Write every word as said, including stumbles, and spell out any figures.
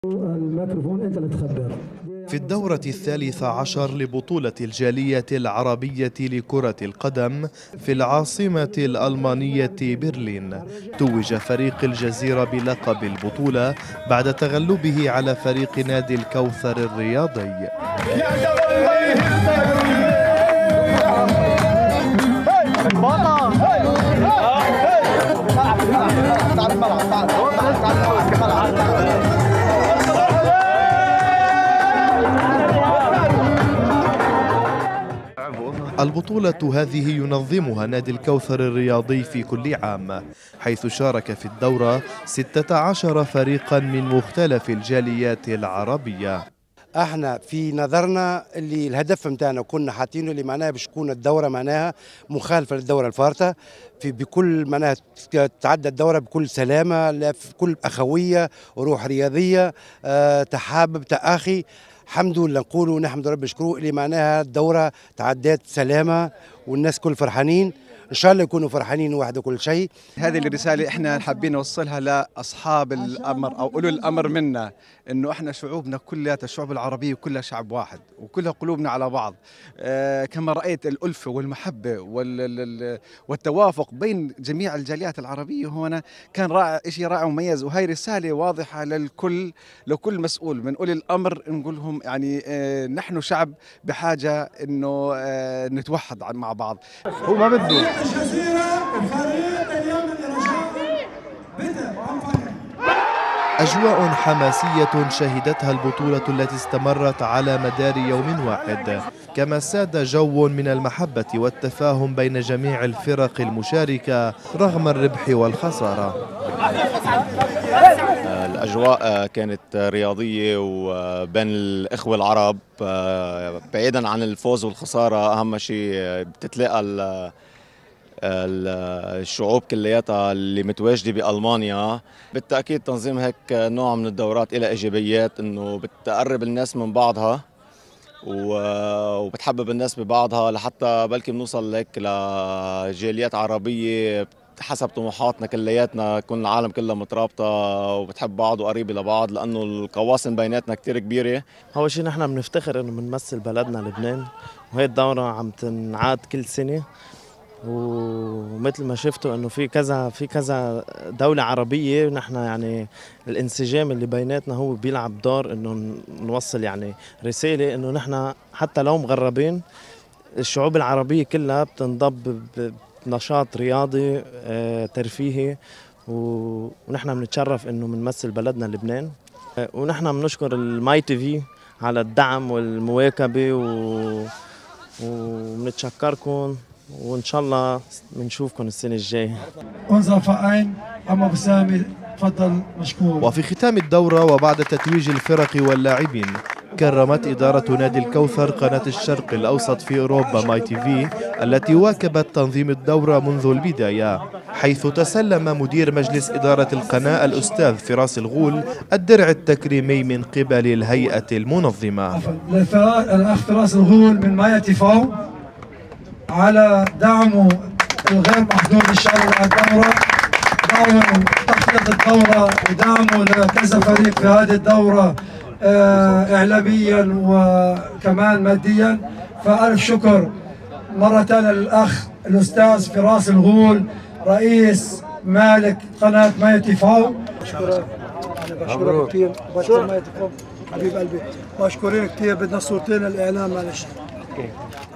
الميكروفون انت اللي تخبر. في الدورة الثالثة عشر لبطولة الجالية العربية لكرة القدم في العاصمة الألمانية برلين، توج فريق الجزيرة بلقب البطولة بعد تغلبه على فريق نادي الكوثر الرياضي. البطولة هذه ينظمها نادي الكوثر الرياضي في كل عام، حيث شارك في الدورة ستة عشر فريقا من مختلف الجاليات العربية. احنا في نظرنا اللي الهدف متاعنا كنا حاطينه اللي معناها باش تكون الدوره معناها مخالفه للدوره الفارطه، في بكل معناها تعدى الدوره بكل سلامه، في كل اخويه وروح رياضيه، أه تحابب تاخي. الحمد لله نقولوا نحمد ربي نشكروه اللي معناها الدوره تعدات سلامه والناس كل فرحانين، ان شاء الله يكونوا فرحانين واحد وكل شيء. هذه الرساله احنا حابين نوصلها لاصحاب الامر او اولو الامر منا، انه احنا شعوبنا كلها الشعوب العربيه كلها شعب واحد وكلها قلوبنا على بعض. آه كما رايت الالفه والمحبه والتوافق بين جميع الجاليات العربيه هنا كان رائع، شيء رائع ومميز، وهي رساله واضحه للكل، لكل مسؤول من اولي الامر، نقول لهم يعني آه نحن شعب بحاجه انه آه نتوحد مع بعض. هو ما بده أجواء حماسية شهدتها البطولة التي استمرت على مدار يوم واحد، كما ساد جو من المحبة والتفاهم بين جميع الفرق المشاركة رغم الربح والخسارة. الأجواء كانت رياضية وبين الإخوة العرب، بعيدا عن الفوز والخسارة أهم شيء بتتلاقى الشعوب كلياتها اللي متواجده بالمانيا. بالتاكيد تنظيم هيك نوع من الدورات إلى ايجابيات، انه بتقرب الناس من بعضها وبتحبب الناس ببعضها، لحتى بلكي بنوصل هيك لجاليات عربيه حسب طموحاتنا كلياتنا، تكون العالم كلها مترابطه وبتحب بعض وقريبه لبعض، لانه القواسم بيناتنا كثير كبيره. اول شيء نحن بنفتخر انه بنمثل بلدنا لبنان، وهي الدوره عم تنعاد كل سنه، ومثل ما شفتوا انه في كذا في كذا دولة عربية، ونحن يعني الانسجام اللي بيناتنا هو بيلعب دور انه نوصل يعني رسالة انه نحن حتى لو مغربين الشعوب العربية كلها بتنضب بنشاط رياضي ترفيهي، ونحن بنتشرف انه بنمثل بلدنا لبنان. ونحن بنشكر الماي تي في على الدعم والمواكبة، وبنتشكركم، وإن شاء الله بنشوفكم السنة الجاية. unser Verein عمو بسامي تفضل مشكور. وفي ختام الدورة وبعد تتويج الفرق واللاعبين، كرمت إدارة نادي الكوثر قناة الشرق الأوسط في أوروبا ماي تي في التي واكبت تنظيم الدورة منذ البداية، حيث تسلم مدير مجلس إدارة القناة الأستاذ فراس الغول الدرع التكريمي من قبل الهيئة المنظمة. الأخ فراس الغول من ماي تي في على دعمه الغير محدود ان شاء الله للدوره، دعمه تغطيه الدوره ودعمه لكذا فريق في هذه الدوره اعلاميا وكمان ماديا. فالف شكر مره ثانيه للاخ الاستاذ فراس الغول رئيس مالك قناه ماي تي في. بشكرك بشكرك كثير بشكر ماي تي في حبيب قلبي، مشكورين كثير. بدنا صورتين الاعلام معلش.